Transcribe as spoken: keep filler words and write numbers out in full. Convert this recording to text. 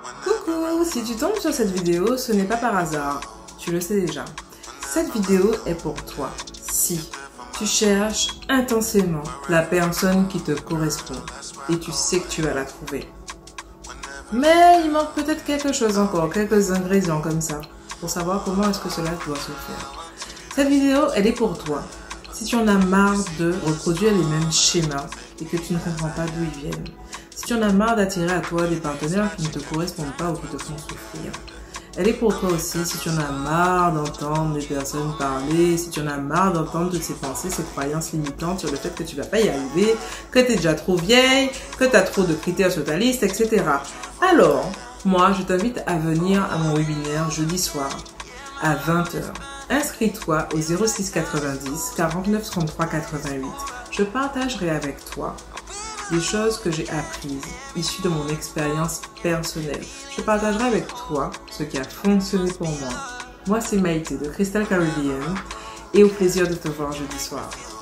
Coucou, si tu tombes sur cette vidéo, ce n'est pas par hasard, tu le sais déjà. Cette vidéo est pour toi, si tu cherches intensément la personne qui te correspond et tu sais que tu vas la trouver. Mais il manque peut-être quelque chose encore, quelques ingrédients comme ça, pour savoir comment est-ce que cela doit se faire. Cette vidéo, elle est pour toi. Si tu en as marre de reproduire les mêmes schémas et que tu ne comprends pas d'où ils viennent. Si tu en as marre d'attirer à toi des partenaires qui ne te correspondent pas ou qui te font souffrir. Elle est pour toi aussi si tu en as marre d'entendre des personnes parler, si tu en as marre d'entendre toutes ces pensées, ces croyances limitantes sur le fait que tu vas pas y arriver, que tu es déjà trop vieille, que tu as trop de critères sur ta liste, et cetera. Alors, moi, je t'invite à venir à mon webinaire jeudi soir à vingt heures. Inscris-toi au zéro six quatre-vingt-dix quarante-neuf trente-trois quatre-vingt-huit. Je partagerai avec toi des choses que j'ai apprises, issues de mon expérience personnelle. Je partagerai avec toi ce qui a fonctionné pour moi. Moi, c'est Maïté de Crystal Caribbean et au plaisir de te voir jeudi soir.